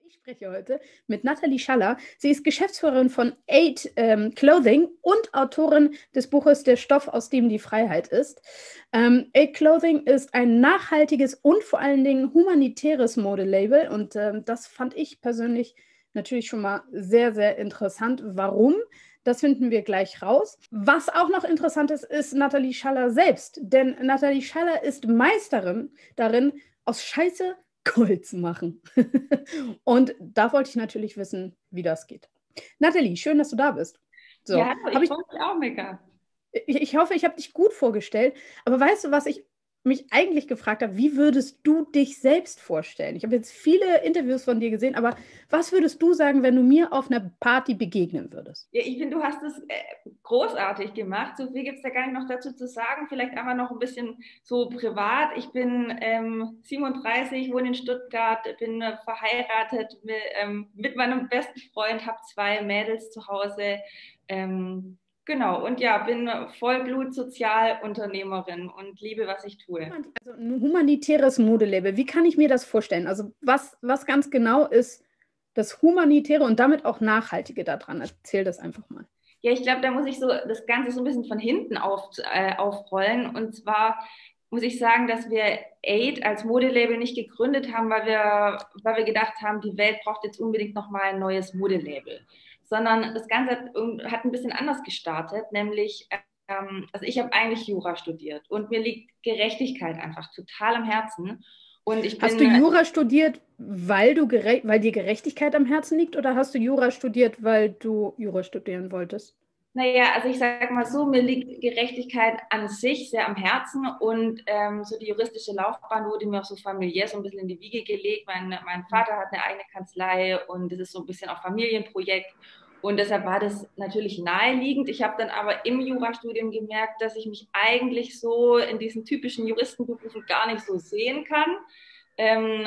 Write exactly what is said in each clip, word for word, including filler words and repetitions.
Ich spreche heute mit Nathalie Schaller. Sie ist Geschäftsführerin von Aid ähm, Clothing und Autorin des Buches Der Stoff, aus dem die Freiheit ist. Ähm, Aid Clothing ist ein nachhaltiges und vor allen Dingen humanitäres Modelabel und ähm, das fand ich persönlich natürlich schon mal sehr, sehr interessant. Warum? Das finden wir gleich raus. Was auch noch interessant ist, ist Nathalie Schaller selbst. Denn Nathalie Schaller ist Meisterin darin, aus Scheiße Gold zu machen. Und da wollte ich natürlich wissen, wie das geht. Nathalie, schön, dass du da bist. So, Ja, habe ich ich, freue mich auch mega. ich, ich hoffe, ich habe dich gut vorgestellt. Aber weißt du, was ich mich eigentlich gefragt habe? Wie würdest du dich selbst vorstellen? Ich habe jetzt viele Interviews von dir gesehen, aber was würdest du sagen, wenn du mir auf einer Party begegnen würdest? Ja, ich finde, du hast es äh, großartig gemacht. So viel gibt es da gar nicht noch dazu zu sagen. Vielleicht einfach noch ein bisschen so privat. Ich bin ähm, siebenunddreißig, wohne in Stuttgart, bin äh, verheiratet mit, ähm, mit meinem besten Freund, habe zwei Mädels zu Hause. Ähm, genau, und ja, bin Vollblut-Sozialunternehmerin und liebe, was ich tue. Also ein humanitäres Modelabel, wie kann ich mir das vorstellen? Also was, was ganz genau ist das Humanitäre und damit auch Nachhaltige daran? Erzähl das einfach mal. Ja, ich glaube, da muss ich so das Ganze so ein bisschen von hinten auf, äh, aufrollen. Und zwar muss ich sagen, dass wir Aid als Modelabel nicht gegründet haben, weil wir, weil wir gedacht haben, die Welt braucht jetzt unbedingt nochmal ein neues Modelabel. Sondern das Ganze hat, hat ein bisschen anders gestartet, nämlich, ähm, also ich habe eigentlich Jura studiert und mir liegt Gerechtigkeit einfach total am Herzen. Und ich Hast du bin Jura studiert, weil du gere- weil dir Gerechtigkeit am Herzen liegt, oder hast du Jura studiert, weil du Jura studieren wolltest? Naja, also ich sage mal so, mir liegt Gerechtigkeit an sich sehr am Herzen und ähm, so die juristische Laufbahn wurde mir auch so familiär so ein bisschen in die Wiege gelegt. Mein, mein Vater hat eine eigene Kanzlei und das ist so ein bisschen auch Familienprojekt und deshalb war das natürlich naheliegend. Ich habe dann aber im Jurastudium gemerkt, dass ich mich eigentlich so in diesen typischen Juristenberufen gar nicht so sehen kann. Ähm,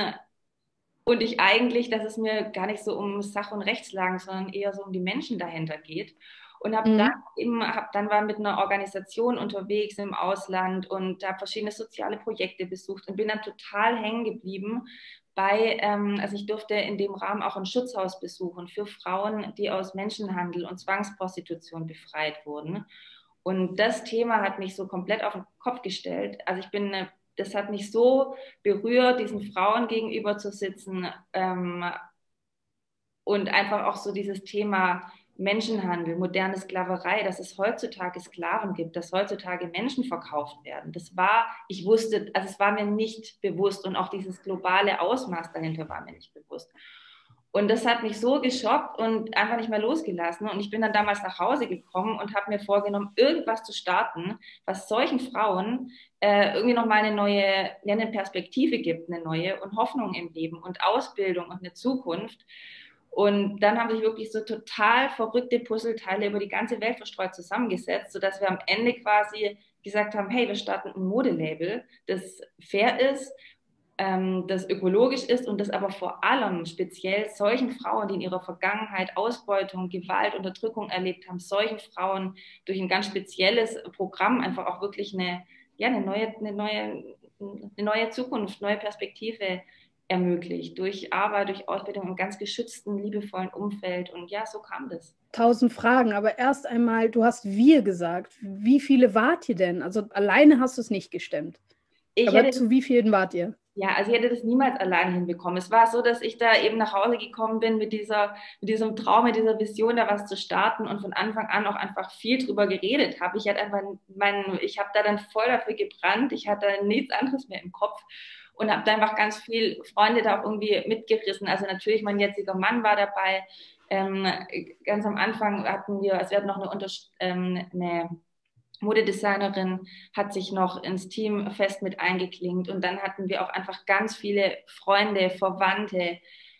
und ich eigentlich, dass es mir gar nicht so um Sach- und Rechtslagen, sondern eher so um die Menschen dahinter geht. Und habe dann Mhm. eben, hab dann war mit einer Organisation unterwegs im Ausland und habe verschiedene soziale Projekte besucht und bin dann total hängen geblieben bei, ähm, also ich durfte in dem Rahmen auch ein Schutzhaus besuchen für Frauen, die aus Menschenhandel und Zwangsprostitution befreit wurden. Und das Thema hat mich so komplett auf den Kopf gestellt. Also ich bin, das hat mich so berührt, diesen Frauen gegenüber zu sitzen, ähm, und einfach auch so dieses Thema Menschenhandel, moderne Sklaverei, dass es heutzutage Sklaven gibt, dass heutzutage Menschen verkauft werden. Das war, ich wusste, also es war mir nicht bewusst und auch dieses globale Ausmaß dahinter war mir nicht bewusst. Und das hat mich so geschockt und einfach nicht mehr losgelassen. Und ich bin dann damals nach Hause gekommen und habe mir vorgenommen, irgendwas zu starten, was solchen Frauen äh, irgendwie nochmal eine neue, ja, eine Perspektive gibt, eine neue und Hoffnung im Leben und Ausbildung und eine Zukunft. Und dann haben sich wirklich so total verrückte Puzzleteile über die ganze Welt verstreut zusammengesetzt, sodass wir am Ende quasi gesagt haben, hey, wir starten ein Modelabel, das fair ist, ähm, das ökologisch ist und das aber vor allem speziell solchen Frauen, die in ihrer Vergangenheit Ausbeutung, Gewalt, Unterdrückung erlebt haben, solchen Frauen durch ein ganz spezielles Programm einfach auch wirklich eine, ja, eine neue, eine neue, eine neue Zukunft, neue Perspektive ermöglicht, durch Arbeit, durch Ausbildung im ganz geschützten, liebevollen Umfeld. Und ja, so kam das. Tausend Fragen, aber erst einmal, du hast wir gesagt. Wie viele wart ihr denn? Also alleine hast du es nicht gestemmt. Ich Aber hätte zu wie vielen wart ihr? Ja, also ich hätte das niemals alleine hinbekommen. Es war so, dass ich da eben nach Hause gekommen bin mit dieser, mit diesem Traum, mit dieser Vision, da was zu starten und von Anfang an auch einfach viel drüber geredet habe. Ich hatte einfach mein, ich habe da dann voll dafür gebrannt. Ich hatte nichts anderes mehr im Kopf und habe da einfach ganz viel Freunde da auch irgendwie mitgerissen. Also natürlich mein jetziger Mann war dabei. Ähm, ganz am Anfang hatten wir, also wir hatten noch eine, Unterst ähm, eine Modedesignerin hat sich noch ins Team fest mit eingeklinkt und dann hatten wir auch einfach ganz viele Freunde, Verwandte,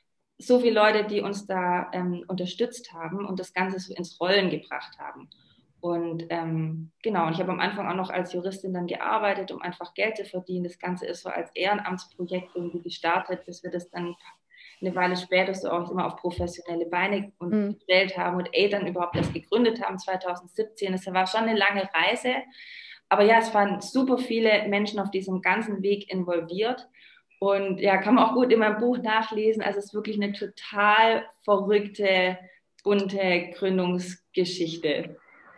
so viele Leute, die uns da ähm, unterstützt haben und das Ganze so ins Rollen gebracht haben. Und ähm, genau, und ich habe am Anfang auch noch als Juristin dann gearbeitet, um einfach Geld zu verdienen. Das Ganze ist so als Ehrenamtsprojekt irgendwie gestartet, bis wir das dann eine Weile später so auch immer auf professionelle Beine Hm. gestellt haben und A dann überhaupt das gegründet haben zwanzig siebzehn. Das war schon eine lange Reise. Aber ja, es waren super viele Menschen auf diesem ganzen Weg involviert. Und ja, kann man auch gut in meinem Buch nachlesen. Also es ist wirklich eine total verrückte, bunte Gründungsgeschichte.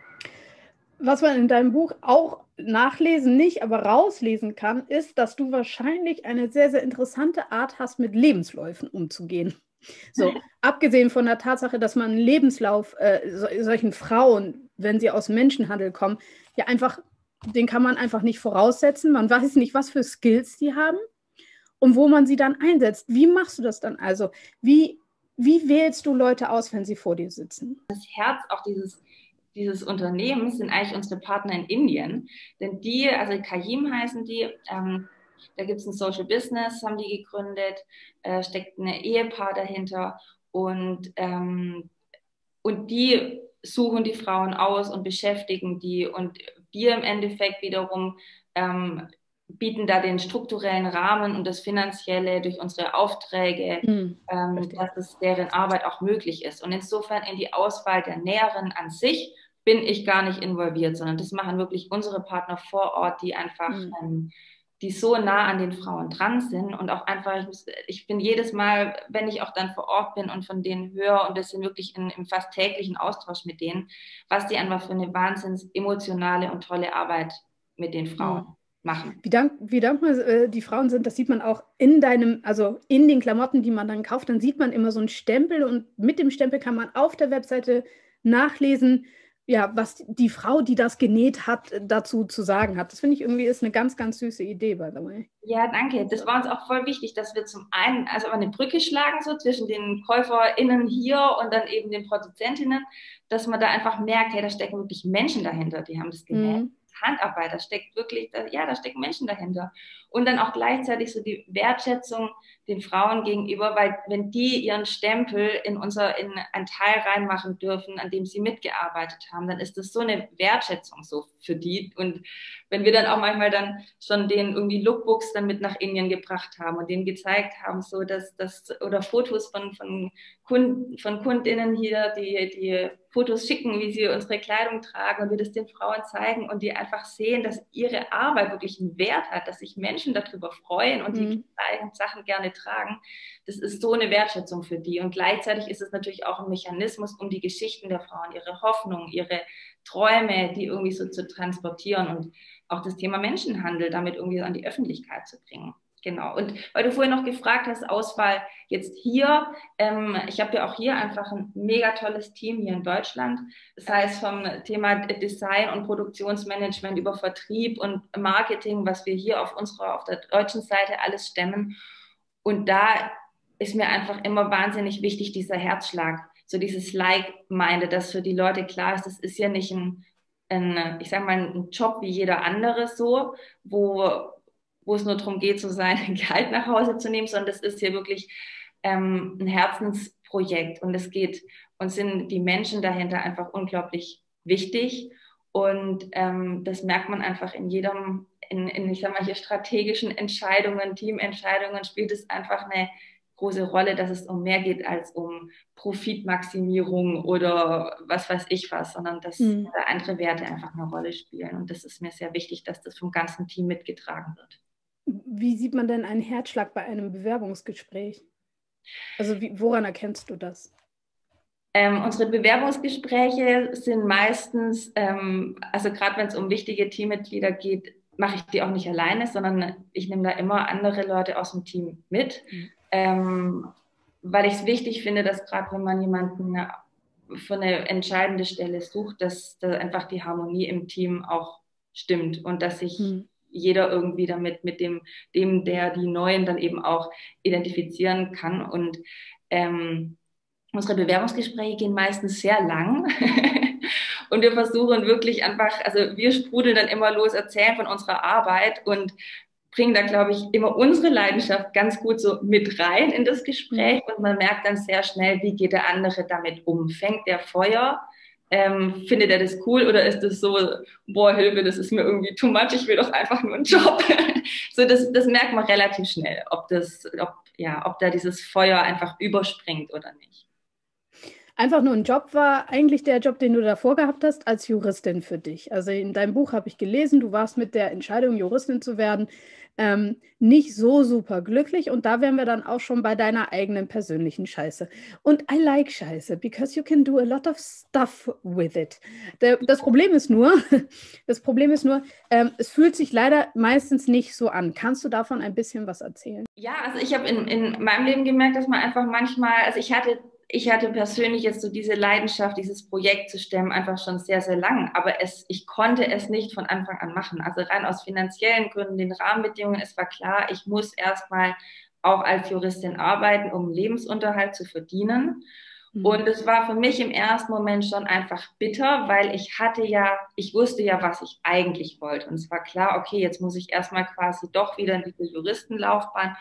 Was man in deinem Buch auch nachlesen, nicht, aber rauslesen kann, ist, dass du wahrscheinlich eine sehr, sehr interessante Art hast, mit Lebensläufen umzugehen. So, abgesehen von der Tatsache, dass man einen Lebenslauf äh, so, solchen Frauen, wenn sie aus Menschenhandel kommen, ja einfach, den kann man einfach nicht voraussetzen. Man weiß nicht, was für Skills die haben und wo man sie dann einsetzt. Wie machst du das dann also? Wie, wie wählst du Leute aus, wenn sie vor dir sitzen? Das Herz auch dieses dieses Unternehmens sind eigentlich unsere Partner in Indien. Denn die, also Kayim heißen die, ähm, da gibt es ein Social Business, haben die gegründet, äh, steckt ein Ehepaar dahinter und, ähm, und die suchen die Frauen aus und beschäftigen die. Und wir im Endeffekt wiederum ähm, bieten da den strukturellen Rahmen und das Finanzielle durch unsere Aufträge, hm, ähm, dass es deren Arbeit auch möglich ist. Und insofern in die Auswahl der Näheren an sich bin ich gar nicht involviert, sondern das machen wirklich unsere Partner vor Ort, die einfach, hm. ähm, die so nah an den Frauen dran sind und auch einfach, ich, muss, ich bin jedes Mal, wenn ich auch dann vor Ort bin und von denen höre und das sind wirklich in, im fast täglichen Austausch mit denen, was die einfach für eine wahnsinns emotionale und tolle Arbeit mit den Frauen hm. machen. Wie, dank, wie dankbar äh, die Frauen sind, das sieht man auch in deinem, also in den Klamotten, die man dann kauft, dann sieht man immer so einen Stempel und mit dem Stempel kann man auf der Webseite nachlesen, ja, was die Frau, die das genäht hat, dazu zu sagen hat. Das finde ich irgendwie ist eine ganz, ganz süße Idee, by the way. Ja, danke. Das war uns auch voll wichtig, dass wir zum einen also eine Brücke schlagen, so zwischen den KäuferInnen hier und dann eben den Produzentinnen, dass man da einfach merkt, hey, da stecken wirklich Menschen dahinter, die haben das genäht. Mhm. Handarbeit, da steckt wirklich, ja, da stecken Menschen dahinter. Und dann auch gleichzeitig so die Wertschätzung den Frauen gegenüber, weil wenn die ihren Stempel in unser, in einen Teil reinmachen dürfen, an dem sie mitgearbeitet haben, dann ist das so eine Wertschätzung so für die. Und wenn wir dann auch manchmal dann schon denen irgendwie Lookbooks dann mit nach Indien gebracht haben und denen gezeigt haben, so dass das, oder Fotos von, von Kunden, von KundInnen hier, die, die Fotos schicken, wie sie unsere Kleidung tragen und wir das den Frauen zeigen und die einfach sehen, dass ihre Arbeit wirklich einen Wert hat, dass sich Menschen darüber freuen und mhm. die gleichen Sachen gerne tragen. Das ist so eine Wertschätzung für die. Und gleichzeitig ist es natürlich auch ein Mechanismus, um die Geschichten der Frauen, ihre Hoffnungen, ihre Träume, die irgendwie so zu transportieren und auch das Thema Menschenhandel damit irgendwie an die Öffentlichkeit zu bringen. Genau. Und weil du vorhin noch gefragt hast, Auswahl jetzt hier, ähm, ich habe ja auch hier einfach ein mega tolles Team hier in Deutschland. Das heißt vom Thema Design und Produktionsmanagement über Vertrieb und Marketing, was wir hier auf unserer, auf der deutschen Seite alles stemmen. Und da ist mir einfach immer wahnsinnig wichtig, dieser Herzschlag, so dieses Like-Minded, dass für die Leute klar ist, das ist ja nicht ein, ein ich sage mal, ein Job wie jeder andere so, wo wo es nur darum geht, so sein Gehalt nach Hause zu nehmen, sondern das ist hier wirklich ähm, ein Herzensprojekt und es geht, uns sind die Menschen dahinter einfach unglaublich wichtig und ähm, das merkt man einfach in jedem, in, in ich sag mal hier strategischen Entscheidungen, Teamentscheidungen spielt es einfach eine große Rolle, dass es um mehr geht als um Profitmaximierung oder was weiß ich was, sondern dass mhm. andere Werte einfach eine Rolle spielen und das ist mir sehr wichtig, dass das vom ganzen Team mitgetragen wird. Wie sieht man denn einen Herzschlag bei einem Bewerbungsgespräch? Also wie, woran erkennst du das? Ähm, unsere Bewerbungsgespräche sind meistens, ähm, also gerade wenn es um wichtige Teammitglieder geht, mache ich die auch nicht alleine, sondern ich nehme da immer andere Leute aus dem Team mit, mhm. ähm, weil ich es wichtig finde, dass gerade wenn man jemanden für eine entscheidende Stelle sucht, dass, dass einfach die Harmonie im Team auch stimmt und dass sich mhm. jeder irgendwie damit mit dem, dem, der die Neuen dann eben auch identifizieren kann. Und ähm, unsere Bewerbungsgespräche gehen meistens sehr lang. Und wir versuchen wirklich einfach, also wir sprudeln dann immer los, erzählen von unserer Arbeit und bringen da, glaube ich, immer unsere Leidenschaft ganz gut so mit rein in das Gespräch. Und man merkt dann sehr schnell, wie geht der andere damit um. Fängt der Feuer? Ähm, findet er das cool oder ist das so, boah, Hilfe, das ist mir irgendwie too much, ich will doch einfach nur einen Job. So, das, das merkt man relativ schnell, ob das, ob, ja, ob da dieses Feuer einfach überspringt oder nicht. Einfach nur ein Job war eigentlich der Job, den du davor gehabt hast, als Juristin für dich. Also in deinem Buch habe ich gelesen, du warst mit der Entscheidung, Juristin zu werden, ähm, nicht so super glücklich. Und da wären wir dann auch schon bei deiner eigenen persönlichen Scheiße. Und I like Scheiße, because you can do a lot of stuff with it. Der, das Problem ist nur, das Problem ist nur, ähm, es fühlt sich leider meistens nicht so an. Kannst du davon ein bisschen was erzählen? Ja, also ich habe in, in meinem Leben gemerkt, dass man einfach manchmal, also ich hatte Ich hatte persönlich jetzt so diese Leidenschaft, dieses Projekt zu stemmen, einfach schon sehr, sehr lang. Aber es, ich konnte es nicht von Anfang an machen. Also rein aus finanziellen Gründen, den Rahmenbedingungen, es war klar, ich muss erstmal auch als Juristin arbeiten, um Lebensunterhalt zu verdienen. Mhm. Und es war für mich im ersten Moment schon einfach bitter, weil ich hatte ja, ich wusste ja, was ich eigentlich wollte. Und es war klar, okay, jetzt muss ich erstmal quasi doch wieder in diese Juristenlaufbahn,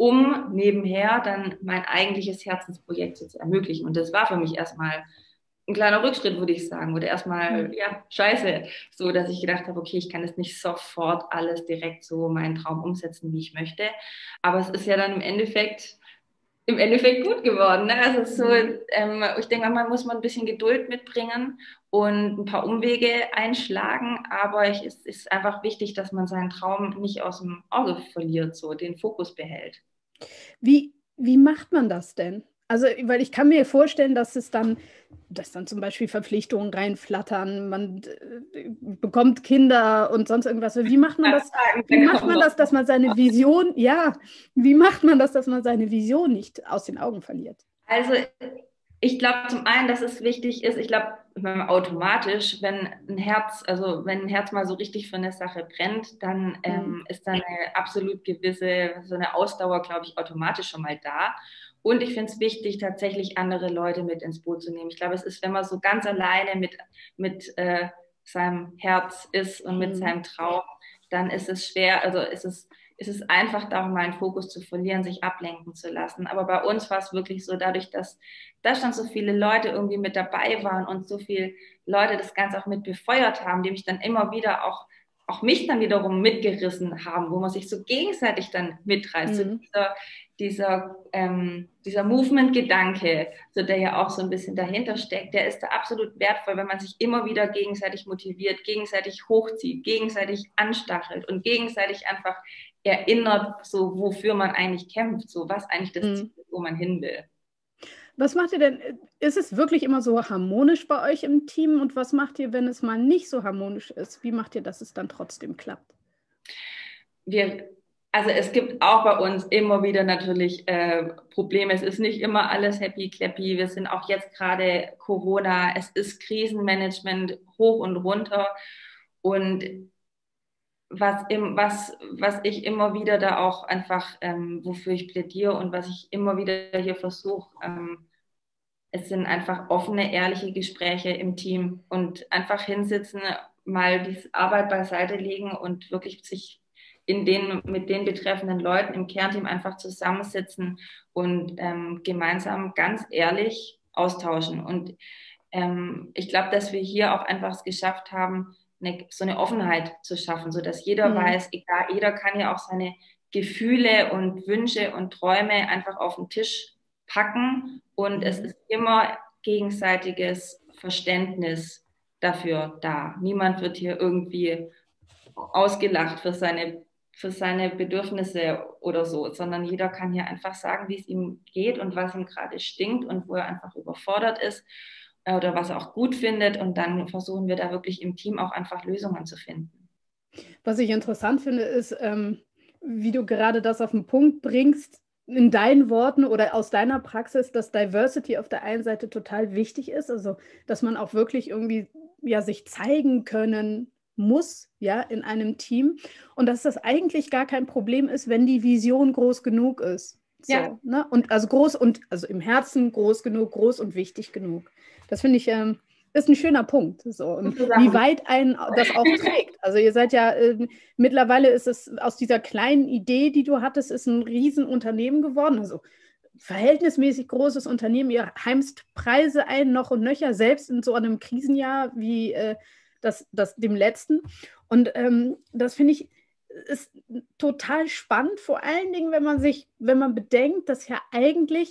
um nebenher dann mein eigentliches Herzensprojekt zu ermöglichen. Und das war für mich erstmal ein kleiner Rückschritt, würde ich sagen. Oder erstmal, mhm. ja, scheiße. So, dass ich gedacht habe, okay, ich kann jetzt nicht sofort alles direkt so meinen Traum umsetzen, wie ich möchte. Aber es ist ja dann im Endeffekt, im Endeffekt gut geworden. Ne? Also so, ähm, ich denke, man muss man ein bisschen Geduld mitbringen und ein paar Umwege einschlagen, aber ich, es ist einfach wichtig, dass man seinen Traum nicht aus dem Auge verliert, so den Fokus behält. Wie, wie macht man das denn? Also, weil ich kann mir vorstellen, dass es dann, dass dann zum Beispiel Verpflichtungen reinflattern, man äh, bekommt Kinder und sonst irgendwas. Wie macht man das? Wie macht man das, dass man seine Vision, ja, wie macht man das, dass man seine Vision nicht aus den Augen verliert? Also, ich glaube zum einen, dass es wichtig ist, ich glaube, automatisch, wenn ein Herz, also wenn ein Herz mal so richtig für eine Sache brennt, dann ähm, mhm. ist da eine absolut gewisse, so eine Ausdauer, glaube ich, automatisch schon mal da. Und ich finde es wichtig, tatsächlich andere Leute mit ins Boot zu nehmen. Ich glaube, es ist, wenn man so ganz alleine mit, mit äh, seinem Herz ist und mit mhm. seinem Traum, dann ist es schwer, also ist es, ist es einfach darum, mal einen Fokus zu verlieren, sich ablenken zu lassen. Aber bei uns war es wirklich so, dadurch, dass da schon so viele Leute irgendwie mit dabei waren und so viele Leute das Ganze auch mit befeuert haben, die mich dann immer wieder auch auch mich dann wiederum mitgerissen haben, wo man sich so gegenseitig dann mitreißt. Mhm. So dieser dieser, ähm, dieser Movement-Gedanke, so der ja auch so ein bisschen dahinter steckt, der ist da absolut wertvoll, wenn man sich immer wieder gegenseitig motiviert, gegenseitig hochzieht, gegenseitig anstachelt und gegenseitig einfach erinnert, so wofür man eigentlich kämpft, so was eigentlich das mhm. Ziel ist, wo man hin will. Was macht ihr denn, ist es wirklich immer so harmonisch bei euch im Team und was macht ihr, wenn es mal nicht so harmonisch ist? Wie macht ihr, dass es dann trotzdem klappt? Wir, also es gibt auch bei uns immer wieder natürlich äh, Probleme. Es ist nicht immer alles happy clappy. Wir sind auch jetzt gerade Corona. Es ist Krisenmanagement hoch und runter und was, im, was, was ich immer wieder da auch einfach, ähm, wofür ich plädiere und was ich immer wieder hier versuche, ähm, es sind einfach offene, ehrliche Gespräche im Team und einfach hinsitzen, mal die Arbeit beiseite legen und wirklich sich in den, mit den betreffenden Leuten im Kernteam einfach zusammensitzen und ähm, gemeinsam ganz ehrlich austauschen. Und ähm, ich glaube, dass wir hier auch einfach es geschafft haben, eine, so eine Offenheit zu schaffen, sodass jeder mhm. weiß, egal, jeder kann ja auch seine Gefühle und Wünsche und Träume einfach auf den Tisch packen und mhm. es ist immer gegenseitiges Verständnis dafür da. Niemand wird hier irgendwie ausgelacht für seine, für seine Bedürfnisse oder so, sondern jeder kann hier einfach sagen, wie es ihm geht und was ihm gerade stinkt und wo er einfach überfordert ist oder was er auch gut findet und dann versuchen wir da wirklich im Team auch einfach Lösungen zu finden. Was ich interessant finde, ist, ähm, wie du gerade das auf den Punkt bringst, in deinen Worten oder aus deiner Praxis, dass Diversity auf der einen Seite total wichtig ist, also dass man auch wirklich irgendwie ja, sich zeigen können muss, ja, in einem Team und dass das eigentlich gar kein Problem ist, wenn die Vision groß genug ist. So, ja. Ne? Und also groß und also im Herzen groß genug, groß und wichtig genug. Das finde ich ähm, ist ein schöner Punkt. So. Und wie weit einen das auch trägt. Also ihr seid ja, äh, mittlerweile ist es aus dieser kleinen Idee, die du hattest, ist ein Riesenunternehmen geworden. Also verhältnismäßig großes Unternehmen. Ihr heimst Preise ein, noch und nöcher, selbst in so einem Krisenjahr wie äh, das, das, dem letzten. Und ähm, das finde ich ist total spannend, vor allen Dingen, wenn man sich, wenn man bedenkt, dass ja eigentlich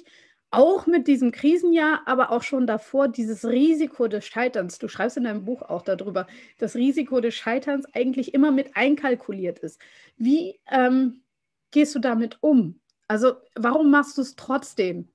auch mit diesem Krisenjahr, aber auch schon davor dieses Risiko des Scheiterns. Du schreibst in deinem Buch auch darüber, das Risiko des Scheiterns eigentlich immer mit einkalkuliert ist. Wie ähm, gehst du damit um? Also warum machst du es trotzdem?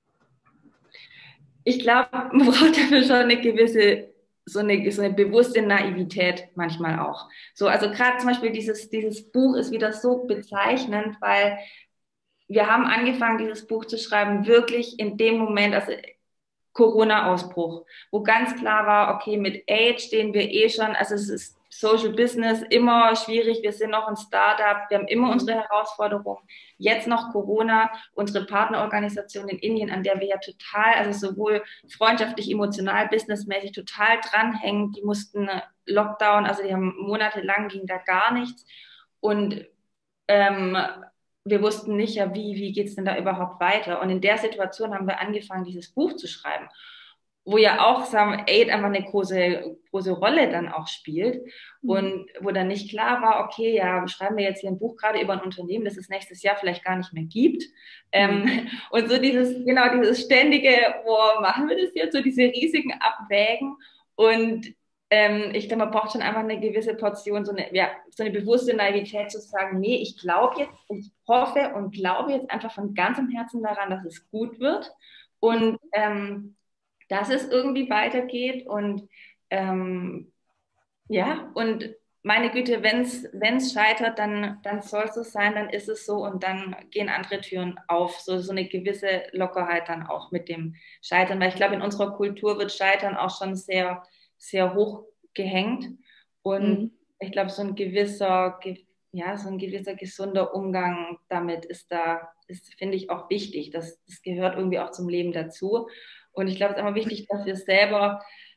Ich glaube, man braucht dafür schon eine gewisse, so eine, so eine bewusste Naivität manchmal auch. So, also gerade zum Beispiel dieses, dieses Buch ist wieder so bezeichnend, weil wir haben angefangen, dieses Buch zu schreiben, wirklich in dem Moment, also Corona-Ausbruch, wo ganz klar war, okay, mit Age stehen wir eh schon, also es ist Social Business immer schwierig, wir sind noch ein Startup, wir haben immer unsere Herausforderungen, jetzt noch Corona, unsere Partnerorganisation in Indien, an der wir ja total, also sowohl freundschaftlich, emotional, businessmäßig total dranhängen, die mussten Lockdown, also die haben monatelang, ging da gar nichts und ähm, wir wussten nicht, ja, wie, wie geht es denn da überhaupt weiter? Und in der Situation haben wir angefangen, dieses Buch zu schreiben, wo ja auch sagen, Aid einfach eine große, große Rolle dann auch spielt und wo dann nicht klar war, okay, ja, schreiben wir jetzt hier ein Buch gerade über ein Unternehmen, das es nächstes Jahr vielleicht gar nicht mehr gibt. Mhm. Ähm, und so dieses, genau, dieses ständige, wo machen wir das jetzt, so diese riesigen Abwägen und ähm, ich glaube, man braucht schon einfach eine gewisse Portion, so eine, ja, so eine bewusste Naivität zu sagen, nee, ich glaube jetzt, ich hoffe und glaube jetzt einfach von ganzem Herzen daran, dass es gut wird und ähm, dass es irgendwie weitergeht und ähm, ja, und meine Güte, wenn es scheitert, dann, dann soll es so sein, dann ist es so und dann gehen andere Türen auf. So, so eine gewisse Lockerheit dann auch mit dem Scheitern, weil ich glaube, in unserer Kultur wird Scheitern auch schon sehr, sehr hoch gehängt und mhm. ich glaube, so ein gewisser, ja, so ein gewisser gesunder Umgang damit ist da, ist, finde ich, auch wichtig. Das, das gehört irgendwie auch zum Leben dazu. Und ich glaube, es ist immer wichtig, dass wir selber,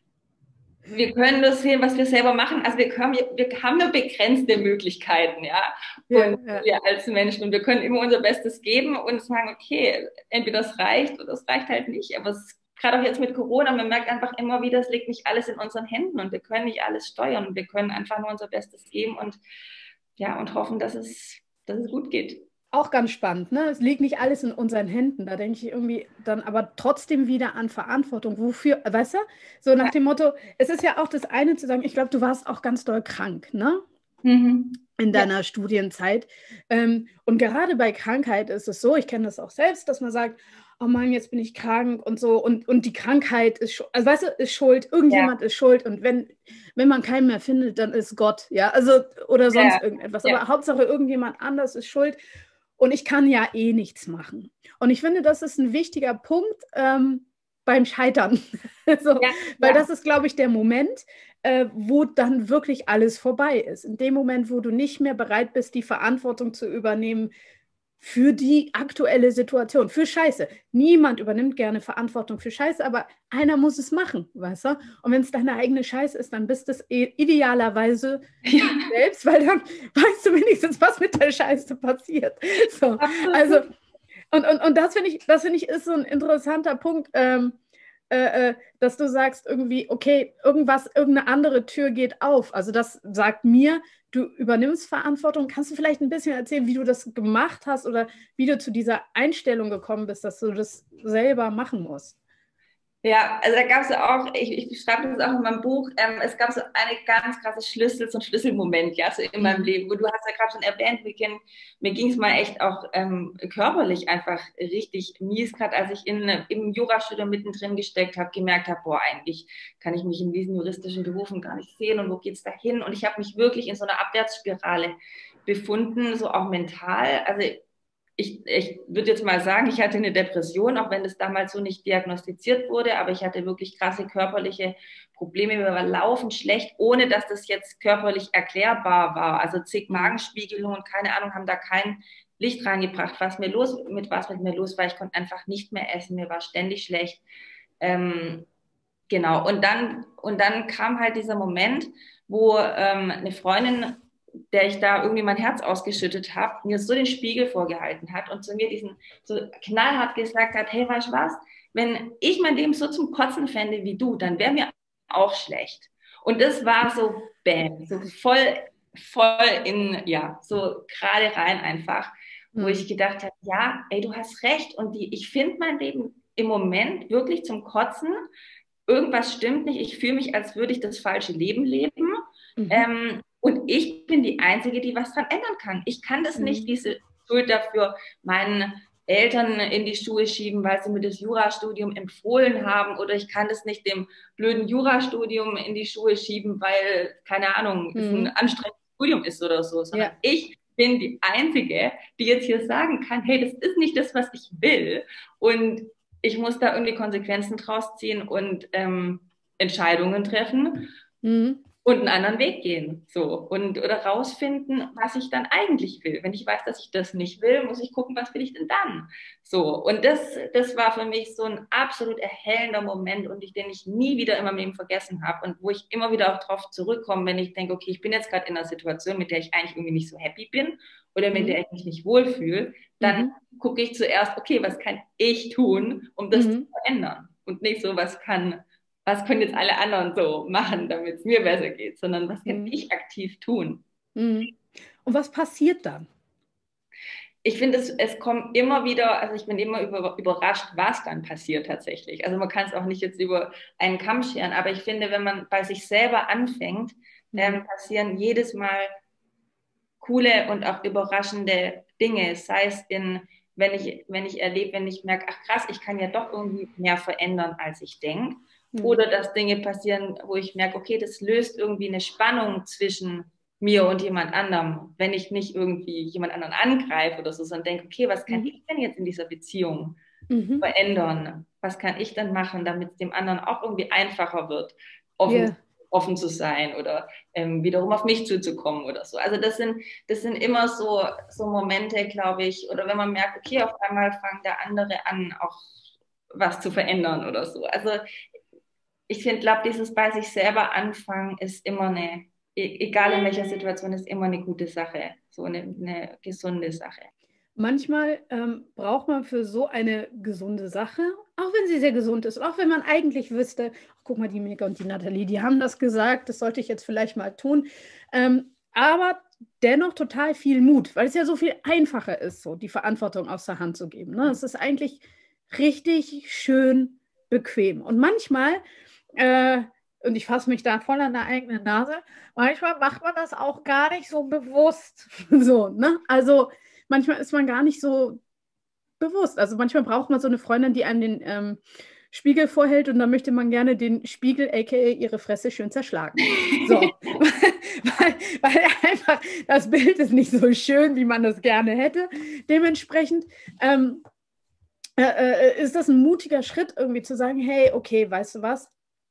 wir können das sehen, was wir selber machen. Also wir, können, wir haben nur begrenzte Möglichkeiten, ja, ja, und ja. wir als Menschen. Und wir können immer unser Bestes geben und sagen, okay, entweder das reicht oder es reicht halt nicht. Aber es gerade auch jetzt mit Corona, man merkt einfach immer wieder, es liegt nicht alles in unseren Händen und wir können nicht alles steuern. Und wir können einfach nur unser Bestes geben und, ja, und hoffen, dass es, dass es gut geht. Auch ganz spannend, ne? Es liegt nicht alles in unseren Händen. Da denke ich irgendwie dann aber trotzdem wieder an Verantwortung. Wofür, weißt du? So nach dem Motto, es ist ja auch das eine zu sagen, ich glaube, du warst auch ganz doll krank, ne? Mhm. In deiner ja. Studienzeit. Ähm, und gerade bei Krankheit ist es so, ich kenne das auch selbst, dass man sagt, oh Mann, jetzt bin ich krank und so. Und, und die Krankheit ist, also weißt du, ist schuld, irgendjemand ja. ist schuld. Und wenn, wenn man keinen mehr findet, dann ist Gott, ja, also oder sonst ja. irgendetwas. Ja. Aber Hauptsache irgendjemand anders ist schuld. Und ich kann ja eh nichts machen. Und ich finde, das ist ein wichtiger Punkt ähm, beim Scheitern. so, ja, weil ja. das ist, glaube ich, der Moment, äh, wo dann wirklich alles vorbei ist. In dem Moment, wo du nicht mehr bereit bist, die Verantwortung zu übernehmen für die aktuelle Situation, für Scheiße. Niemand übernimmt gerne Verantwortung für Scheiße, aber einer muss es machen, weißt du? Und wenn es deine eigene Scheiße ist, dann bist es idealerweise ja. selbst, weil dann weißt du wenigstens, was mit der Scheiße passiert. So, also, und, und, und das finde ich, das finde ich, ist so ein interessanter Punkt, ähm, äh, dass du sagst irgendwie, okay, irgendwas, irgendeine andere Tür geht auf. Also das sagt mir, du übernimmst Verantwortung. Kannst du vielleicht ein bisschen erzählen, wie du das gemacht hast oder wie du zu dieser Einstellung gekommen bist, dass du das selber machen musst? Ja, also da gab es ja auch, ich, ich schreibe das auch in meinem Buch, ähm, es gab so eine ganz krasse Schlüssel, so ein Schlüsselmoment, ja, so in meinem Leben, wo du hast ja gerade schon erwähnt, mir, mir ging es mal echt auch ähm, körperlich einfach richtig mies, gerade als ich in, im Jurastudium mittendrin gesteckt habe, gemerkt habe, boah, eigentlich kann ich mich in diesen juristischen Berufen gar nicht sehen und wo geht's da hin? Und ich habe mich wirklich in so einer Abwärtsspirale befunden, so auch mental, also Ich, ich würde jetzt mal sagen, ich hatte eine Depression, auch wenn das damals so nicht diagnostiziert wurde, aber ich hatte wirklich krasse körperliche Probleme. Mir war laufend schlecht, ohne dass das jetzt körperlich erklärbar war. Also zig Magenspiegelungen, keine Ahnung, haben da kein Licht reingebracht, was mir los, mit was mit mir los war. Ich konnte einfach nicht mehr essen, mir war ständig schlecht. Ähm, genau, und dann, und dann kam halt dieser Moment, wo ähm, eine Freundin, der ich da irgendwie mein Herz ausgeschüttet habe, mir so den Spiegel vorgehalten hat und zu mir diesen so knallhart gesagt hat, hey, weißt du was, wenn ich mein Leben so zum Kotzen fände wie du, dann wäre mir auch schlecht. Und das war so, bam, so voll, voll in, ja, so gerade rein einfach, wo mhm. ich gedacht habe, ja, ey, du hast recht und die, ich finde mein Leben im Moment wirklich zum Kotzen. Irgendwas stimmt nicht. Ich fühle mich, als würde ich das falsche Leben leben. Mhm. Ähm, und ich bin die Einzige, die was dran ändern kann. Ich kann das mhm. nicht, diese Schuld dafür meinen Eltern in die Schuhe schieben, weil sie mir das Jurastudium empfohlen haben, oder ich kann das nicht dem blöden Jurastudium in die Schuhe schieben, weil, keine Ahnung, mhm. es ein anstrengendes Studium ist oder so, sondern ja. ich bin die Einzige, die jetzt hier sagen kann, hey, das ist nicht das, was ich will, und ich muss da irgendwie Konsequenzen draus ziehen und ähm, Entscheidungen treffen. Mhm. Und einen anderen Weg gehen, so, und oder rausfinden, was ich dann eigentlich will. Wenn ich weiß, dass ich das nicht will, muss ich gucken, was will ich denn dann? So, und das, das war für mich so ein absolut erhellender Moment, und ich, den ich nie wieder in meinem Leben vergessen habe, und wo ich immer wieder auch drauf zurückkomme, wenn ich denke, okay, ich bin jetzt gerade in einer Situation, mit der ich eigentlich irgendwie nicht so happy bin oder mit mhm. der ich mich nicht wohlfühle, dann mhm. gucke ich zuerst, okay, was kann ich tun, um das mhm. zu verändern? Und nicht so, was kann was können jetzt alle anderen so machen, damit es mir besser geht, sondern was kann mhm. ich aktiv tun? Mhm. Und was passiert dann? Ich finde, es, es kommt immer wieder, also ich bin immer über, überrascht, was dann passiert tatsächlich. Also man kann es auch nicht jetzt über einen Kamm scheren, aber ich finde, wenn man bei sich selber anfängt, mhm. ähm, passieren jedes Mal coole und auch überraschende Dinge, sei es in, wenn ich, wenn ich erlebe, wenn ich merke, ach krass, ich kann ja doch irgendwie mehr verändern, als ich denke. Oder dass Dinge passieren, wo ich merke, okay, das löst irgendwie eine Spannung zwischen mir und jemand anderem, wenn ich nicht irgendwie jemand anderen angreife oder so, sondern denke, okay, was kann mhm. ich denn jetzt in dieser Beziehung mhm. verändern? Was kann ich dann machen, damit es dem anderen auch irgendwie einfacher wird, offen, yeah. offen zu sein oder ähm, wiederum auf mich zuzukommen oder so. Also das sind, das sind immer so, so Momente, glaube ich, oder wenn man merkt, okay, auf einmal fängt der andere an, auch was zu verändern oder so. Also ich finde, glaube, dieses bei sich selber anfangen ist immer eine, egal in welcher Situation, ist immer eine gute Sache, so eine, eine gesunde Sache. Manchmal ähm, braucht man für so eine gesunde Sache, auch wenn sie sehr gesund ist, auch wenn man eigentlich wüsste, ach, guck mal, die Mega und die Nathalie, die haben das gesagt, das sollte ich jetzt vielleicht mal tun, ähm, aber dennoch total viel Mut, weil es ja so viel einfacher ist, so die Verantwortung aus der Hand zu geben. Ne? Es ist eigentlich richtig schön bequem, und manchmal Äh, und ich fasse mich da voll an der eigenen Nase, manchmal macht man das auch gar nicht so bewusst. So, ne? Also manchmal ist man gar nicht so bewusst. Also manchmal braucht man so eine Freundin, die einem den ähm, Spiegel vorhält, und dann möchte man gerne den Spiegel, aka ihre Fresse, schön zerschlagen. So, weil, weil einfach das Bild ist nicht so schön, wie man das gerne hätte. Dementsprechend ähm, äh, ist das ein mutiger Schritt, irgendwie zu sagen, hey, okay, weißt du was?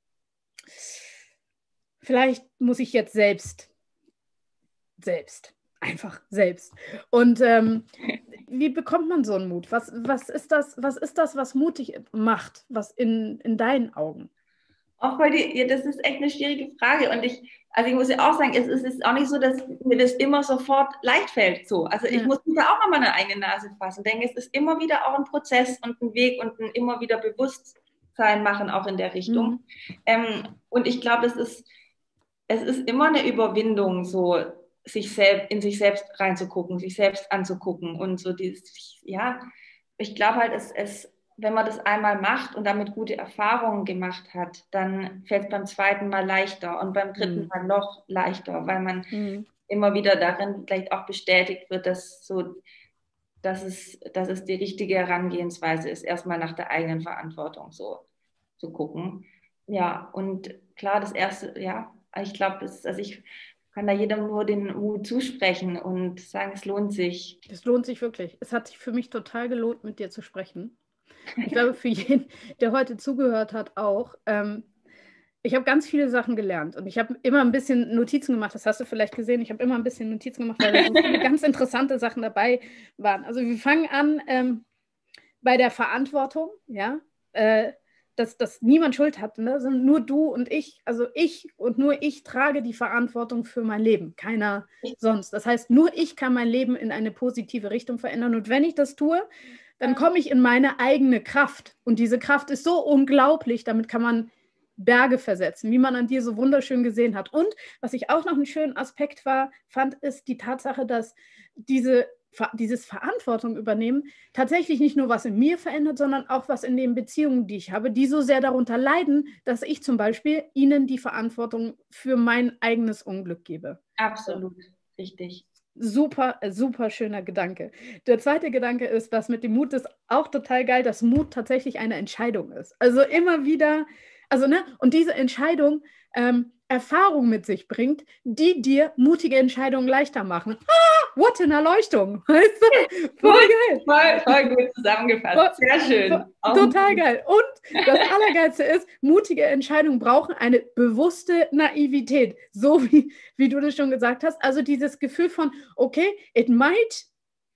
Vielleicht muss ich jetzt selbst, selbst, einfach selbst. Und ähm, wie bekommt man so einen Mut? Was, was ist das, was ist das, was mutig macht, was in, in deinen Augen? Auch weil die, ja, das ist echt eine schwierige Frage. Und ich, also ich muss ja auch sagen, es ist, es ist auch nicht so, dass mir das immer sofort leicht fällt. So. Also ich ja. muss mich da auch an meine eigene Nase fassen. Ich denke, es ist immer wieder auch ein Prozess und ein Weg und ein immer wieder Bewusstsein machen, auch in der Richtung. Mhm. Ähm, und ich glaube, es ist, es ist immer eine Überwindung, so sich selbst, in sich selbst reinzugucken, sich selbst anzugucken und so dieses, ja, ich glaube halt, es, es wenn man das einmal macht und damit gute Erfahrungen gemacht hat, dann fällt es beim zweiten Mal leichter und beim dritten mhm. Mal noch leichter, weil man mhm. immer wieder darin vielleicht auch bestätigt wird, dass, so, dass, es, dass es die richtige Herangehensweise ist, erstmal nach der eigenen Verantwortung so zu gucken. Ja, und klar, das Erste, ja, ich glaube, also ich kann da jedem nur den Mut zusprechen und sagen, es lohnt sich. Es lohnt sich wirklich. Es hat sich für mich total gelohnt, mit dir zu sprechen. Ich glaube, für jeden, der heute zugehört hat, auch. Ähm, ich habe ganz viele Sachen gelernt, und ich habe immer ein bisschen Notizen gemacht. Das hast du vielleicht gesehen. Ich habe immer ein bisschen Notizen gemacht, weil da so viele ganz interessante Sachen dabei waren. Also wir fangen an ähm, bei der Verantwortung, ja, äh, dass, dass niemand Schuld hat, ne? Sondern nur du und ich. Also ich und nur ich trage die Verantwortung für mein Leben, keiner sonst. Das heißt, nur ich kann mein Leben in eine positive Richtung verändern. Und wenn ich das tue, dann komme ich in meine eigene Kraft. Und diese Kraft ist so unglaublich, damit kann man Berge versetzen, wie man an dir so wunderschön gesehen hat. Und was ich auch noch einen schönen Aspekt war, fand, ist die Tatsache, dass diese dieses Verantwortung übernehmen tatsächlich nicht nur was in mir verändert, sondern auch was in den Beziehungen, die ich habe, die so sehr darunter leiden, dass ich zum Beispiel ihnen die Verantwortung für mein eigenes Unglück gebe. Absolut, richtig. Super, super schöner Gedanke. Der zweite Gedanke ist, was mit dem Mut ist auch total geil, dass Mut tatsächlich eine Entscheidung ist. Also immer wieder, also ne, und diese Entscheidung ähm, Erfahrung mit sich bringt, die dir mutige Entscheidungen leichter machen. Ah, what an Erleuchtung! Weißt du? Voll geil. Voll, voll gut zusammengefasst. Sehr schön. Total geil. Und das Allergeilste ist, mutige Entscheidungen brauchen eine bewusste Naivität. So wie, wie du das schon gesagt hast. Also dieses Gefühl von, okay, it might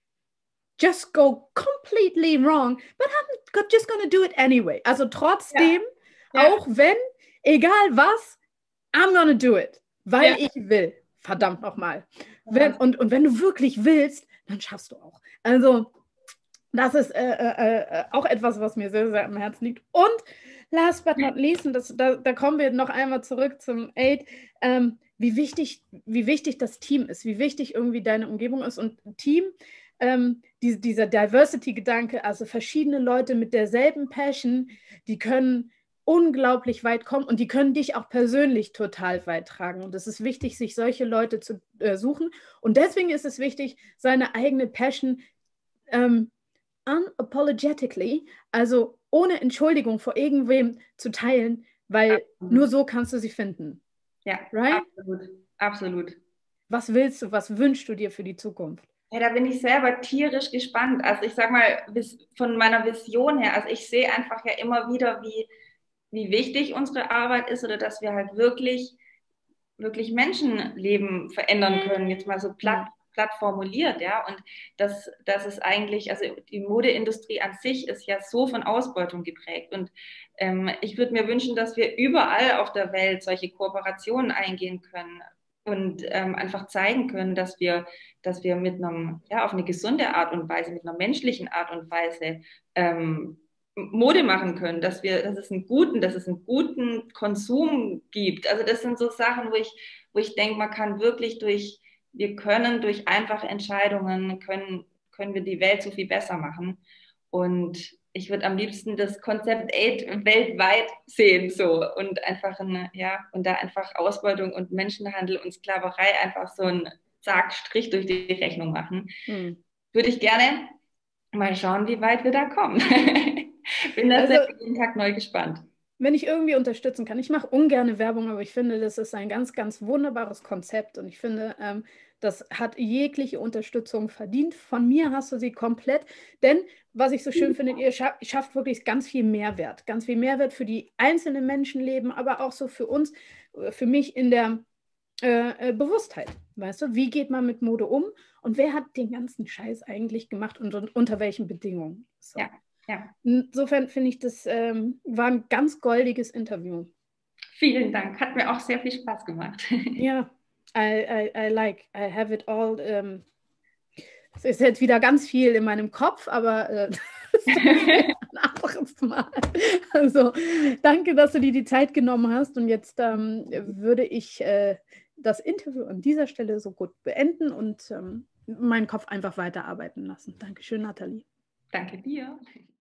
just go completely wrong, but I'm just gonna do it anyway. Also trotzdem, ja. Ja. Auch wenn, egal was, I'm gonna do it, weil ja. ich will. Verdammt nochmal. Wenn, und, und wenn du wirklich willst, dann schaffst du auch. Also, das ist äh, äh, auch etwas, was mir sehr, sehr am Herzen liegt. Und last but not least, und das, da, da kommen wir noch einmal zurück zum Aid, ähm, wie wichtig, wie wichtig das Team ist, wie wichtig irgendwie deine Umgebung ist. Und Team, ähm, die, dieser Diversity-Gedanke, also verschiedene Leute mit derselben Passion, die können unglaublich weit kommen und die können dich auch persönlich total weit tragen. Und es ist wichtig, sich solche Leute zu äh, suchen. Und deswegen ist es wichtig, seine eigene Passion ähm, unapologetically, also ohne Entschuldigung vor irgendwem zu teilen, weil absolut. Nur so kannst du sie finden. Ja, right? Absolut. Absolut. Was willst du, was wünschst du dir für die Zukunft? Ja, da bin ich selber tierisch gespannt. Also ich sag mal, von meiner Vision her, also ich sehe einfach ja immer wieder, wie wie wichtig unsere Arbeit ist oder dass wir halt wirklich, wirklich Menschenleben verändern können, jetzt mal so platt, platt formuliert, ja, und das, das ist eigentlich, also die Modeindustrie an sich ist ja so von Ausbeutung geprägt und ähm, ich würde mir wünschen, dass wir überall auf der Welt solche Kooperationen eingehen können und ähm, einfach zeigen können, dass wir, dass wir mit einem, ja, auf eine gesunde Art und Weise, mit einer menschlichen Art und Weise ähm, Mode machen können, dass wir, dass es einen guten, dass es einen guten Konsum gibt. Also das sind so Sachen, wo ich, wo ich denke, man kann wirklich durch, wir können durch einfache Entscheidungen, können, können wir die Welt so viel besser machen. Und ich würde am liebsten das Konzept Aid weltweit sehen, so, und einfach eine, ja, und da einfach Ausbeutung und Menschenhandel und Sklaverei einfach so einen Zack, Strich durch die Rechnung machen. Hm. Würde ich gerne mal schauen, wie weit wir da kommen. Bin da also, jeden Tag neu gespannt. Wenn ich irgendwie unterstützen kann, ich mache ungerne Werbung, aber ich finde, das ist ein ganz, ganz wunderbares Konzept und ich finde, ähm, das hat jegliche Unterstützung verdient. Von mir hast du sie komplett, denn was ich so schön finde, ihr scha schafft wirklich ganz viel Mehrwert, ganz viel Mehrwert für die einzelnen Menschenleben, aber auch so für uns, für mich in der äh, Bewusstheit, weißt du, wie geht man mit Mode um und wer hat den ganzen Scheiß eigentlich gemacht und, und unter welchen Bedingungen? So. Ja. Ja. Insofern finde ich, das ähm, war ein ganz goldiges Interview. Vielen Dank, hat mir auch sehr viel Spaß gemacht. Ja, I, I, I like, I have it all. Ähm, es ist jetzt wieder ganz viel in meinem Kopf, aber äh, das ist ein anderes Mal. Also danke, dass du dir die Zeit genommen hast und jetzt ähm, würde ich äh, das Interview an dieser Stelle so gut beenden und ähm, meinen Kopf einfach weiterarbeiten lassen. Dankeschön, Nathalie. Danke dir.